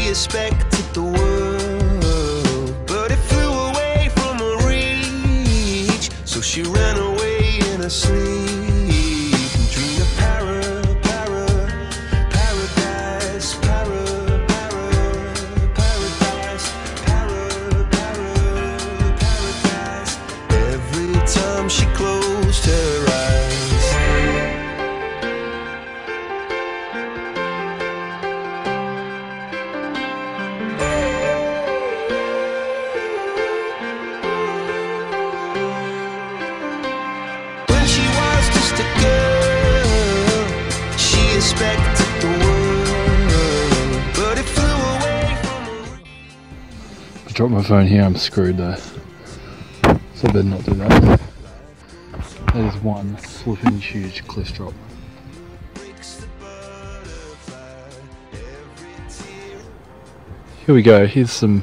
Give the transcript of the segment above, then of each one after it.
expected the world, but it flew away from her reach. So she ran away in her sleep and dreamed of paradise, paradise. Every time she closed her eyes. Expected the world, but it flew away from her. If I drop my phone here, I'm screwed though. So I better not do that. That is one flipping huge cliff drop. Here we go, here's some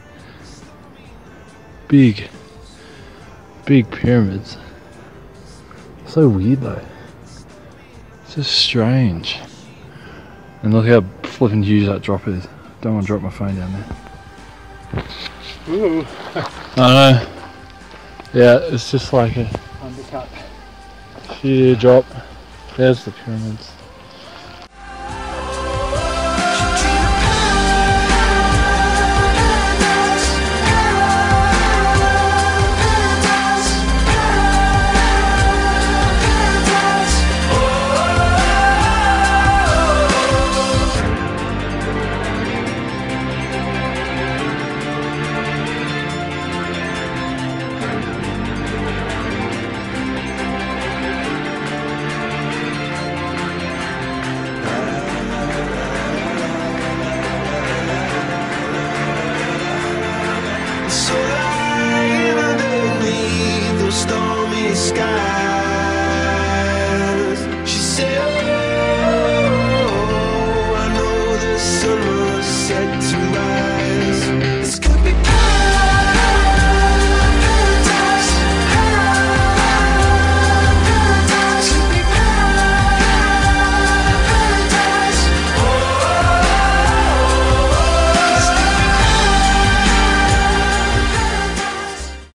big pyramids. So weird though. It's just strange. And look how flipping huge that drop is. Don't want to drop my phone down there. Ooh. I know. Yeah, it's just like a undercut. Sheer drop. There's the pyramids. So lying underneath those stormy skies.